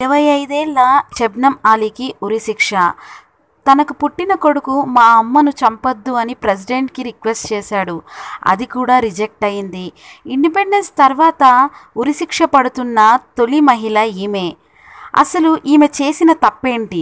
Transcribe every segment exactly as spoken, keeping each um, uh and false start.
ఇరవై ఐదేళ్ల షబ్నం ఆలీకి ఉరిశిక్ష. తనకు పుట్టిన కొడుకు మా అమ్మను చంపొద్దు అని ప్రెసిడెంట్కి రిక్వెస్ట్ చేశాడు. అది కూడా రిజెక్ట్ అయింది. ఇండిపెండెన్స్ తర్వాత ఉరిశిక్ష పడుతున్న తొలి మహిళ ఈమె. అసలు ఈమె చేసిన తప్పేంటి?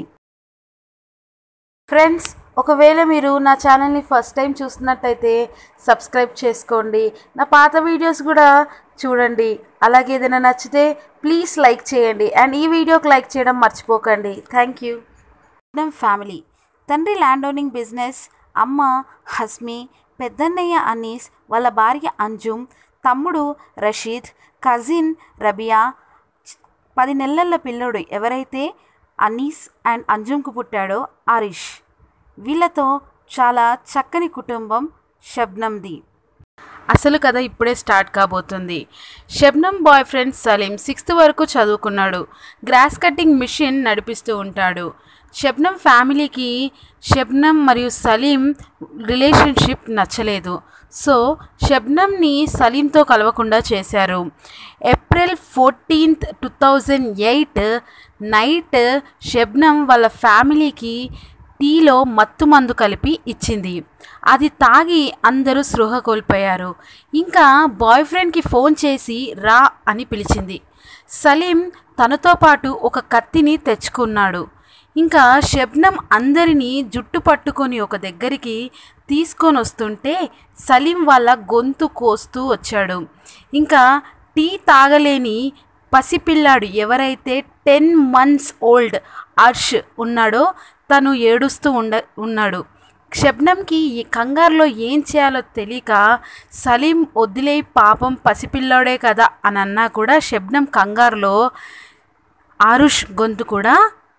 ఫ్రెండ్స్, ఒకవేళ మీరు నా ఛానల్ని ఫస్ట్ టైం చూస్తున్నట్టయితే సబ్స్క్రైబ్ చేసుకోండి. నా పాత వీడియోస్ కూడా చూడండి. అలాగే ఏదైనా నచ్చితే ప్లీజ్ లైక్ చేయండి. అండ్ ఈ వీడియోకి లైక్ చేయడం మర్చిపోకండి. Thank you. ఫ్యామిలీ. తండ్రి ల్యాండ్ ఓనింగ్ బిజినెస్, అమ్మ హస్మి, పెద్దన్నయ్య అనీస్, వాళ్ళ భార్య అంజుమ్, తమ్ముడు రషీద్, కజిన్ రబియా, పది నెలల పిల్లోడు ఎవరైతే అనీస్ అండ్ అంజుమ్కు పుట్టాడో ఆరిష్. వీళ్ళతో చాలా చక్కని కుటుంబం షబ్నంది. అసలు కథ ఇప్పుడే స్టార్ట్ కాబోతుంది. Shabnam boyfriend Salim sixth వరకు చదువుకున్నాడు. గ్రాస్ కటింగ్ మిషన్ నడిపిస్తూ ఉంటాడు. షబ్నం ఫ్యామిలీకి షబ్నం మరియు సలీం రిలేషన్షిప్ నచ్చలేదు. సో షబ్నంని సలీంతో కలవకుండా చేశారు. April fourteenth two thousand eight night Shabnam వాళ్ళ ఫ్యామిలీకి టీలో మత్తు మందు కలిపి ఇచ్చింది. అది తాగి అందరూ స్పృహ కోల్పోయారు. ఇంకా బాయ్ ఫ్రెండ్కి ఫోన్ చేసి రా అని పిలిచింది. సలీం తనతో పాటు ఒక కత్తిని తెచ్చుకున్నాడు. ఇంకా షబ్నం అందరినీ జుట్టు పట్టుకొని ఒక దగ్గరికి తీసుకొని వస్తుంటే సలీం వాళ్ళ గొంతు కోస్తూ వచ్చాడు. ఇంకా టీ తాగలేని పసిపిల్లాడు ఎవరైతే టెన్ మంత్స్ ఓల్డ్ అర్ష్ ఉన్నాడో తను ఏడుస్తూ ఉండ ఉన్నాడు షబ్నంకి ఈ కంగారులో ఏం చేయాలో తెలియక సలీం వదిలే పాపం పసిపిల్లాడే కదా అని అన్నా కూడా షబ్నం కంగారులో ఆరుష్ గొంతు కూడా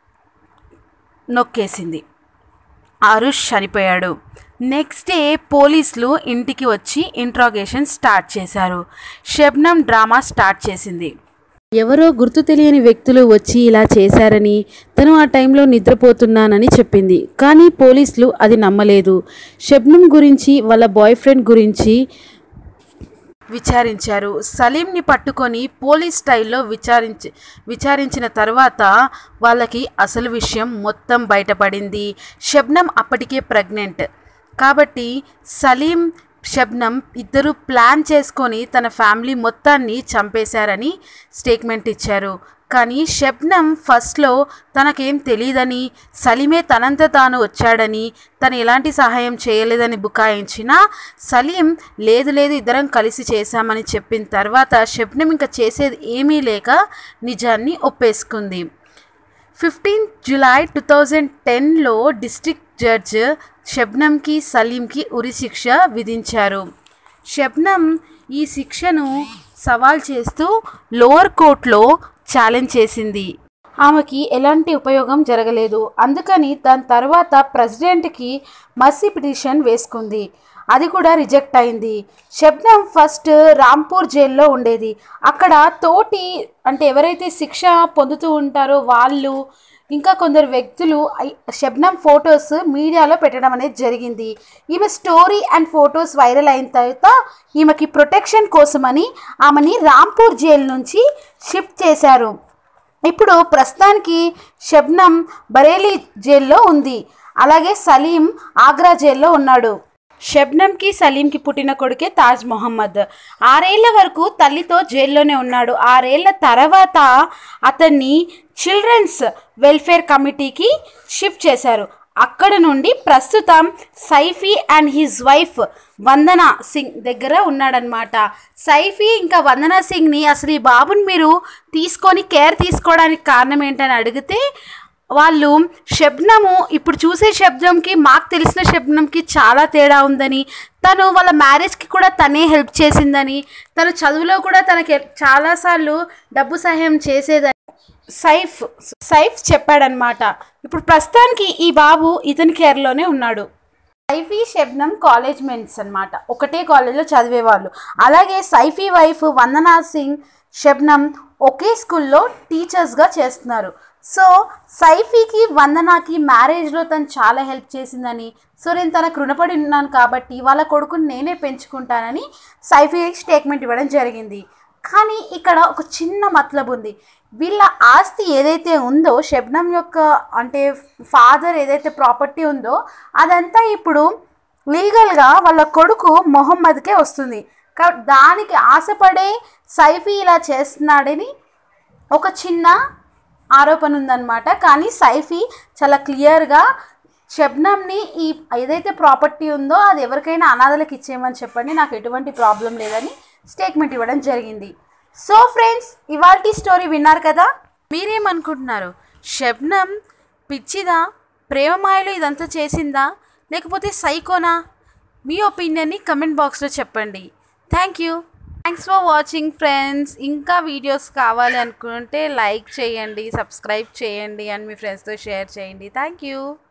నొక్కేసింది. ఆరుష్ చనిపోయాడు. నెక్స్ట్ డే పోలీసులు ఇంటికి వచ్చి ఇంట్రాగేషన్ స్టార్ట్ చేశారు. షబ్నం డ్రామా స్టార్ట్ చేసింది. ఎవరో గుర్తు తెలియని వ్యక్తులు వచ్చి ఇలా చేశారని, తను ఆ టైంలో నిద్రపోతున్నానని చెప్పింది. కానీ పోలీసులు అది నమ్మలేదు. షబ్నం గురించి వాళ్ళ బాయ్ ఫ్రెండ్ గురించి విచారించారు. సలీంని పట్టుకొని పోలీస్ స్టైల్లో విచారించి విచారించిన తర్వాత వాళ్ళకి అసలు విషయం మొత్తం బయటపడింది. షబ్నం అప్పటికే ప్రెగ్నెంట్ కాబట్టి సలీం షబ్నం ఇద్దరు ప్లాన్ చేసుకొని తన ఫ్యామిలీ మొత్తాన్ని చంపేశారని స్టేట్మెంట్ ఇచ్చారు. కానీ షబ్నం ఫస్ట్లో తనకేం తెలియదని, సలీమే తనంత తాను వచ్చాడని, తను ఎలాంటి సహాయం చేయలేదని బుకాయించినా సలీం లేదు లేదు ఇద్దరం కలిసి చేశామని చెప్పిన తర్వాత షబ్నం ఇంకా చేసేది ఏమీ లేక నిజాన్ని ఒప్పేసుకుంది. ఫిఫ్టీన్ జూలై టూ థౌజండ్ టెన్లో డిస్ట్రిక్ట్ జడ్జ్ షబ్నంకి సలీంకి ఉరిశిక్ష విధించారు. షబ్నం ఈ శిక్షను సవాల్ చేస్తూ లోవర్ కోర్టులో ఛాలెంజ్ చేసింది. ఆమెకి ఎలాంటి ఉపయోగం జరగలేదు. అందుకని దాని తర్వాత ప్రెసిడెంట్కి మర్సీ పిటిషన్ వేసుకుంది. అది కూడా రిజెక్ట్ అయింది. షబ్నం ఫస్ట్ రాంపూర్ జైల్లో ఉండేది. అక్కడ తోటి అంటే ఎవరైతే శిక్ష పొందుతూ ఉంటారో వాళ్ళు ఇంకా కొందరు వ్యక్తులు షబ్నం ఫొటోస్ మీడియాలో పెట్టడం అనేది జరిగింది. ఈమె స్టోరీ అండ్ ఫొటోస్ వైరల్ అయిన తర్వాత ఈమెకి ప్రొటెక్షన్ కోసమని ఆమెని రాంపూర్ జైలు నుంచి షిఫ్ట్ చేశారు. ఇప్పుడు ప్రస్తుతానికి షబ్నం బరేలీ జైల్లో ఉంది. అలాగే సలీం ఆగ్రా జైల్లో ఉన్నాడు. షబ్నంకి సలీంకి పుట్టిన కొడుకే తాజ్ మొహమ్మద్. ఆరేళ్ల వరకు తల్లితో జైల్లోనే ఉన్నాడు. ఆరేళ్ల తర్వాత అతన్ని చిల్డ్రన్స్ వెల్ఫేర్ కమిటీకి షిఫ్ట్ చేశారు. అక్కడ నుండి ప్రస్తుతం Saifi and his wife Vandana Singh దగ్గర ఉన్నాడనమాట. సైఫీ ఇంకా వందనా సింగ్ని అసలు ఈ బాబుని మీరు తీసుకొని కేర్ తీసుకోవడానికి కారణం ఏంటని అడిగితే వాళ్ళు షబ్నము ఇప్పుడు చూసే షబ్నంకి మాకు తెలిసిన షబ్నంకి చాలా తేడా ఉందని, తను వాళ్ళ మ్యారేజ్కి కూడా తనే హెల్ప్ చేసిందని, తను చదువులో కూడా తనకి చాలాసార్లు డబ్బు సహాయం చేసేదని సైఫ్ సైఫ్ చెప్పాడనమాట. ఇప్పుడు ప్రస్తుతానికి ఈ బాబు ఇతని కేర్లోనే ఉన్నాడు. సైఫీ షబ్నం కాలేజ్ మేట్స్ అనమాట, ఒకటే కాలేజ్లో చదివేవాళ్ళు. అలాగే సైఫీ వైఫ్ వందనా సింగ్ షబ్నం ఒకే స్కూల్లో టీచర్స్గా చేస్తున్నారు. సో సైఫీకి వందనాకి మ్యారేజ్లో తను చాలా హెల్ప్ చేసిందని, సో నేను తనకు రుణపడి ఉన్నాను కాబట్టి వాళ్ళ కొడుకుని నేనే పెంచుకుంటానని సైఫీ స్టేట్మెంట్ ఇవ్వడం జరిగింది. కానీ ఇక్కడ ఒక చిన్న మతలబు ఉంది. వీళ్ళ ఆస్తి ఏదైతే ఉందో, షబ్నం యొక్క అంటే ఫాదర్ ఏదైతే ప్రాపర్టీ ఉందో అదంతా ఇప్పుడు లీగల్గా వాళ్ళ కొడుకు మొహమ్మద్కే వస్తుంది. దానికి ఆశపడే సైఫీ ఇలా చేస్తున్నాడని ఒక చిన్న ఆరోపణ ఉందన్నమాట. కానీ సైఫీ చాలా క్లియర్గా షబ్నంని ఈ ఏదైతే ప్రాపర్టీ ఉందో అది ఎవరికైనా అనాథలకు ఇచ్చేయమని చెప్పండి, నాకు ఎటువంటి ప్రాబ్లం లేదని స్టేట్మెంట్ ఇవ్వడం జరిగింది. సో ఫ్రెండ్స్, ఇవాల్టి స్టోరీ విన్నారు కదా. మీరేమనుకుంటున్నారు? షబ్నం పిచ్చిదా, ప్రేమమాయలో ఇదంతా చేసిందా, లేకపోతే సైకోనా? మీ ఒపీనియన్ని కమెంట్ బాక్స్లో చెప్పండి. Thank you thanks for watching friends. ఇంకా వీడియోస్ కావాలి అనుకుంటే లైక్ చేయండి, సబ్స్క్రైబ్ చేయండి అండ్ మీ ఫ్రెండ్స్తో షేర్ చేయండి. Thank you.